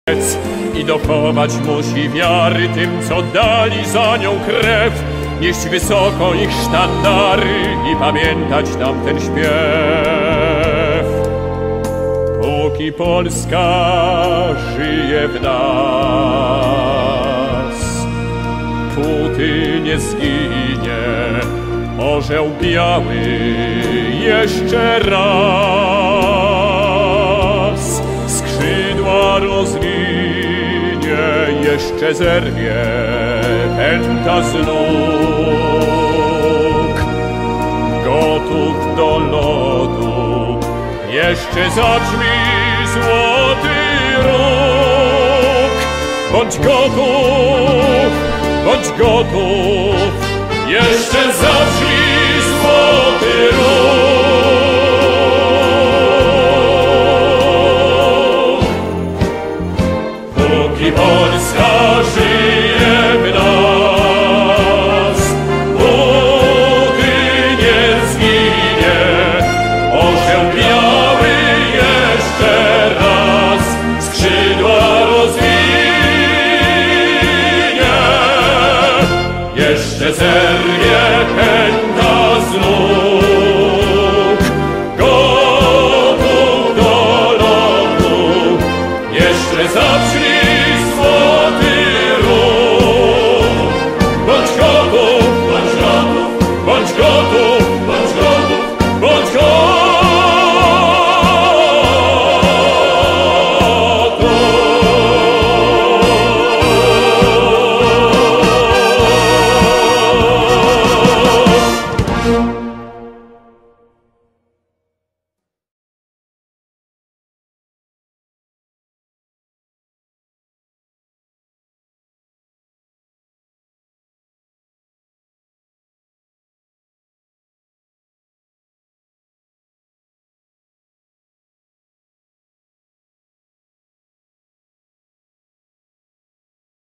I dochować musi wiary tym, co dali za nią krew, nieść wysoko ich sztandary i pamiętać tamten śpiew. Póki Polska żyje w nas, póty nie zginie orzeł biały jeszcze raz. Skrzydła rozwinie, jeszcze zerwie pęta z nóg. Gotów do lotu, jeszcze zabrzmi złoty róg. Bądź gotów, jeszcze zabrzmi złoty róg. Póki Polska żyje w nas, póki nie zginie orzeł biały jeszcze raz. Skrzydła rozwinie, jeszcze zerwie pęta z nóg. Gotów do lotu, jeszcze zabrzmi